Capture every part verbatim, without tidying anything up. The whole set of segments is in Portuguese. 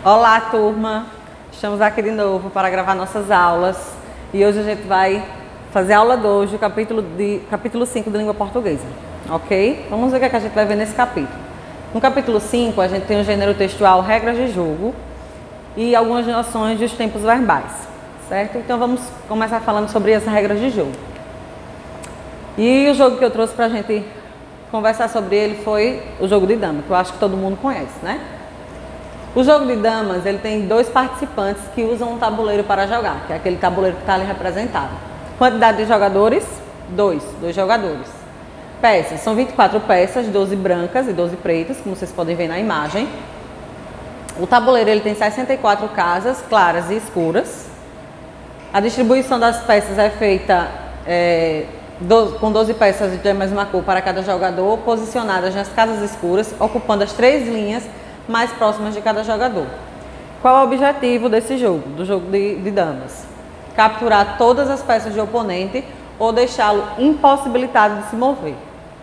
Olá, turma! Estamos aqui de novo para gravar nossas aulas e hoje a gente vai fazer a aula dois do capítulo, de, capítulo cinco de língua portuguesa, ok? Vamos ver o que, é que a gente vai ver nesse capítulo. No capítulo cinco a gente tem o gênero textual, regras de jogo e algumas noções dos tempos verbais, certo? Então vamos começar falando sobre as regras de jogo. E o jogo que eu trouxe para a gente conversar sobre ele foi o jogo de dama, que eu acho que todo mundo conhece, né? O jogo de damas, ele tem dois participantes que usam um tabuleiro para jogar, que é aquele tabuleiro que está ali representado. Quantidade de jogadores? Dois, dois jogadores. Peças, são vinte e quatro peças, doze brancas e doze pretas, como vocês podem ver na imagem. O tabuleiro ele tem sessenta e quatro casas, claras e escuras. A distribuição das peças é feita é, do, com doze peças de mesma cor para cada jogador, posicionadas nas casas escuras, ocupando as três linhas mais próximas de cada jogador. Qual é o objetivo desse jogo, do jogo de, de damas? Capturar todas as peças de oponente ou deixá-lo impossibilitado de se mover.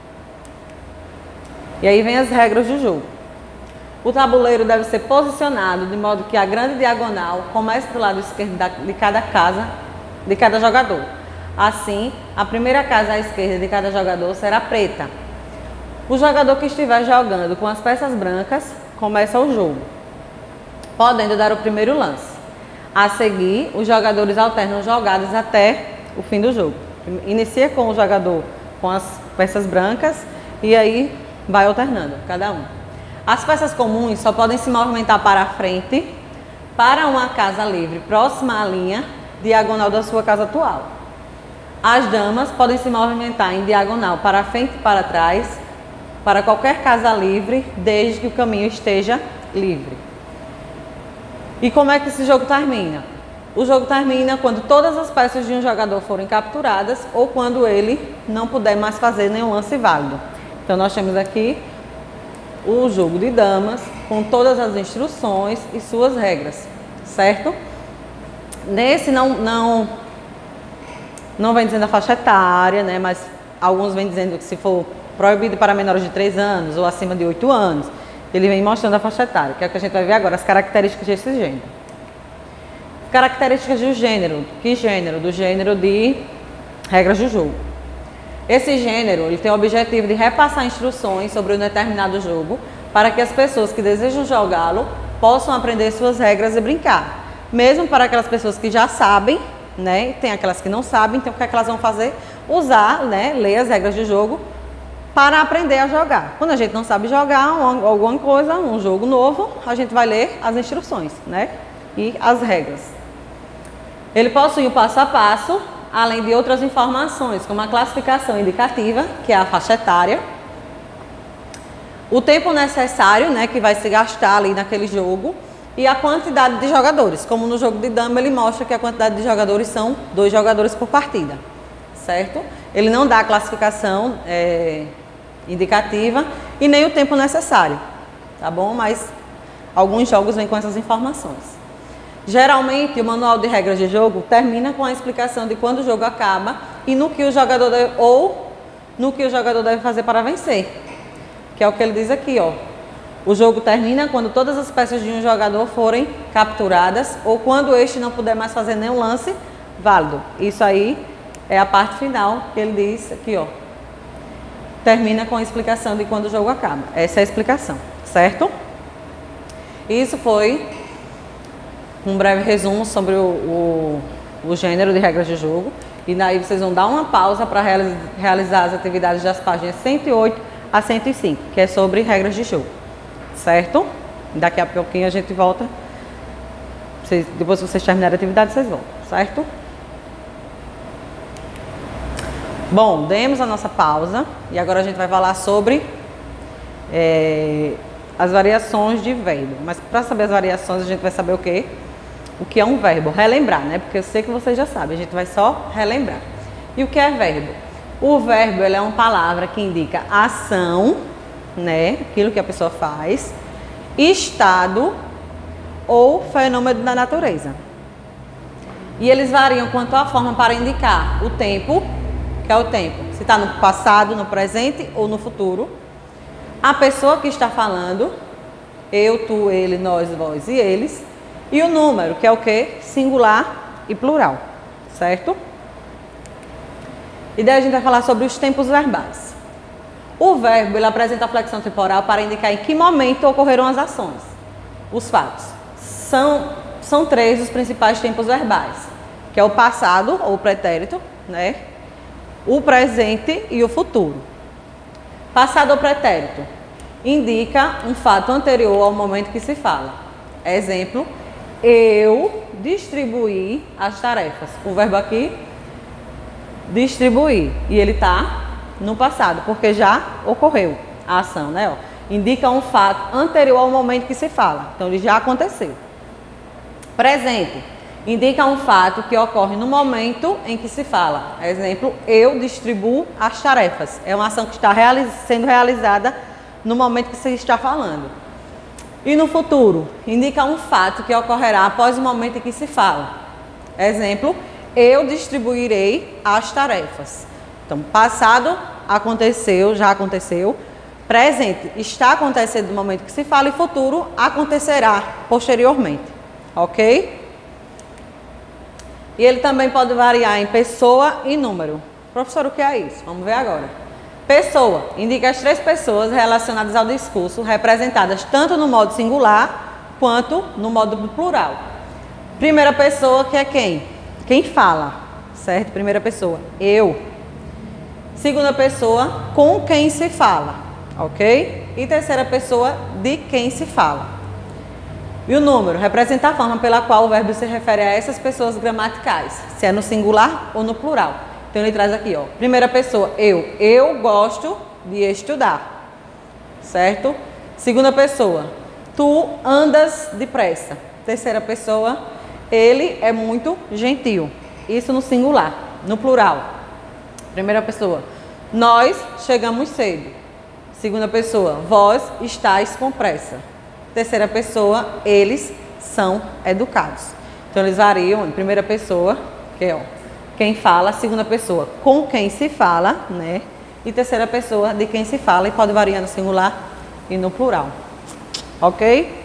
E aí vem as regras do jogo. O tabuleiro deve ser posicionado de modo que a grande diagonal comece do lado esquerdo de cada casa, de cada jogador. Assim, a primeira casa à esquerda de cada jogador será preta. O jogador que estiver jogando com as peças brancas começa o jogo, podendo dar o primeiro lance. A seguir, os jogadores alternam jogadas até o fim do jogo. Inicia com o jogador com as peças brancas e aí vai alternando cada um. As peças comuns só podem se movimentar para a frente, para uma casa livre próxima à linha diagonal da sua casa atual. As damas podem se movimentar em diagonal para a frente e para trás, para qualquer casa livre, desde que o caminho esteja livre. E como é que esse jogo termina? O jogo termina quando todas as peças de um jogador forem capturadas ou quando ele não puder mais fazer nenhum lance válido. Então nós temos aqui o jogo de damas com todas as instruções e suas regras, certo? Nesse não, não, não vem dizendo a faixa etária, né? Mas alguns vêm dizendo que se for proibido para menores de três anos ou acima de oito anos, ele vem mostrando a faixa etária, que é o que a gente vai ver agora, as características desse gênero. Características do gênero. Que gênero? Do gênero de regras do jogo. Esse gênero ele tem o objetivo de repassar instruções sobre um determinado jogo para que as pessoas que desejam jogá-lo possam aprender suas regras e brincar. Mesmo para aquelas pessoas que já sabem, né? Tem aquelas que não sabem, então o que é que elas vão fazer? Usar, né? Ler as regras do jogo para aprender a jogar. Quando a gente não sabe jogar alguma coisa, um jogo novo, a gente vai ler as instruções, né? E as regras. Ele possui o passo a passo, além de outras informações, como a classificação indicativa, que é a faixa etária, o tempo necessário, né, que vai se gastar ali naquele jogo, e a quantidade de jogadores. Como no jogo de dama, ele mostra que a quantidade de jogadores são dois jogadores por partida, certo? Ele não dá a classificação é, indicativa e nem o tempo necessário, tá bom? Mas alguns jogos vêm com essas informações. Geralmente, o manual de regras de jogo termina com a explicação de quando o jogo acaba e no que o jogador deve, ou no que o jogador deve fazer para vencer, que é o que ele diz aqui, ó. O jogo termina quando todas as peças de um jogador forem capturadas ou quando este não puder mais fazer nenhum lance válido. Isso aí é a parte final que ele diz aqui, ó. Termina com a explicação de quando o jogo acaba. Essa é a explicação, certo? Isso foi um breve resumo sobre o, o, o gênero de regras de jogo. E daí vocês vão dar uma pausa para realizar as atividades das páginas cento e oito a cento e cinco, que é sobre regras de jogo, certo? Daqui a pouquinho a gente volta. Vocês, depois que vocês terminarem a atividade, vocês voltam, certo? Bom, demos a nossa pausa e agora a gente vai falar sobre é, as variações de verbo. Mas para saber as variações, a gente vai saber o quê? O que é um verbo? Relembrar, né? Porque eu sei que vocês já sabem, a gente vai só relembrar. E o que é verbo? O verbo ele é uma palavra que indica ação, né? Aquilo que a pessoa faz, estado ou fenômeno da natureza. E eles variam quanto à forma para indicar o tempo, que é o tempo, se está no passado, no presente ou no futuro, a pessoa que está falando Eu, tu, ele, nós, vós e eles. E o número, que é o quê? Singular e plural, certo? E daí a gente vai falar sobre os tempos verbais. O verbo, ele apresenta a flexão temporal para indicar em que momento ocorreram as ações, os fatos. São, são três os principais tempos verbais, que é o passado, ou pretérito, né? O presente e o futuro. Passado ou pretérito indica um fato anterior ao momento que se fala. Exemplo, eu distribuí as tarefas. O verbo aqui, distribuir, e ele está no passado, porque já ocorreu a ação, né? Ó, indica um fato anterior ao momento que se fala, então ele já aconteceu. Presente indica um fato que ocorre no momento em que se fala. Exemplo, eu distribuo as tarefas. É uma ação que está realiz- sendo realizada no momento que se está falando. E no futuro, indica um fato que ocorrerá após o momento em que se fala. Exemplo, eu distribuirei as tarefas. Então, passado aconteceu, já aconteceu. Presente está acontecendo no momento que se fala e futuro acontecerá posteriormente. Ok? E ele também pode variar em pessoa e número. Professor, o que é isso? Vamos ver agora. Pessoa indica as três pessoas relacionadas ao discurso, representadas tanto no modo singular quanto no modo plural. Primeira pessoa, que é quem? Quem fala, certo? Primeira pessoa, eu. Segunda pessoa, com quem se fala, ok? E terceira pessoa, de quem se fala. E o número representa a forma pela qual o verbo se refere a essas pessoas gramaticais, se é no singular ou no plural. Então ele traz aqui, ó, primeira pessoa, eu. Eu gosto de estudar, certo? Segunda pessoa, tu andas depressa. Terceira pessoa, ele é muito gentil. Isso no singular. No plural, primeira pessoa, nós chegamos cedo. Segunda pessoa, vós estáis com pressa. Terceira pessoa, eles são educados. Então eles variam em primeira pessoa, que é ó, quem fala, segunda pessoa, com quem se fala, né? E terceira pessoa, de quem se fala, e pode variar no singular e no plural. Ok?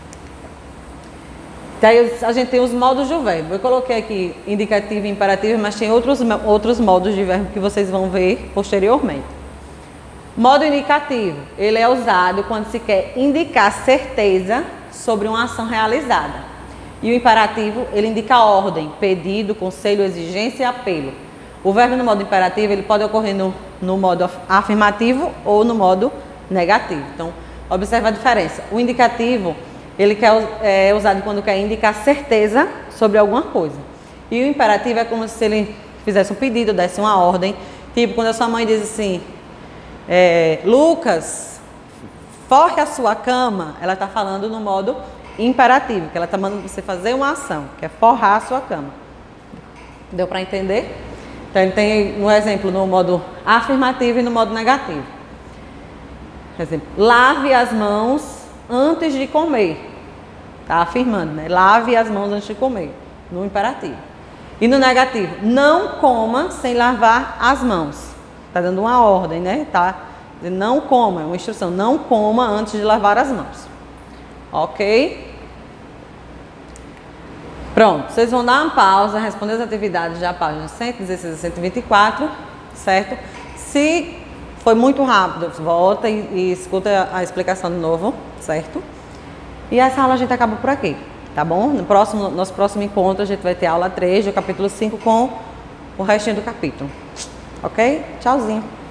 Daí a gente tem os modos do verbo. Eu coloquei aqui indicativo e imperativo, mas tem outros, outros modos de verbo que vocês vão ver posteriormente. Modo indicativo, ele é usado quando se quer indicar certeza sobre uma ação realizada. E o imperativo, ele indica ordem, pedido, conselho, exigência e apelo. O verbo no modo imperativo, ele pode ocorrer no, no modo afirmativo ou no modo negativo. Então, observa a diferença. O indicativo, ele quer, é usado quando quer indicar certeza sobre alguma coisa. E o imperativo é como se ele fizesse um pedido, desse uma ordem. Tipo, quando a sua mãe diz assim, é, Lucas, forre a sua cama, ela está falando no modo imperativo, que ela está mandando você fazer uma ação, que é forrar a sua cama. Deu para entender? Então, ele tem um exemplo no modo afirmativo e no modo negativo. Exemplo, lave as mãos antes de comer. Está afirmando, né? Lave as mãos antes de comer, no imperativo. E no negativo, não coma sem lavar as mãos. Está dando uma ordem, né? Tá? Não coma, é uma instrução. Não coma antes de lavar as mãos. Ok? Pronto. Vocês vão dar uma pausa, responder as atividades da página cento e dezesseis a cento e vinte e quatro, certo? Se foi muito rápido, volta e, e escuta a explicação de novo, certo? E essa aula a gente acaba por aqui, tá bom? No próximo, nosso próximo encontro a gente vai ter a aula três do capítulo cinco com o restinho do capítulo. Ok? Tchauzinho.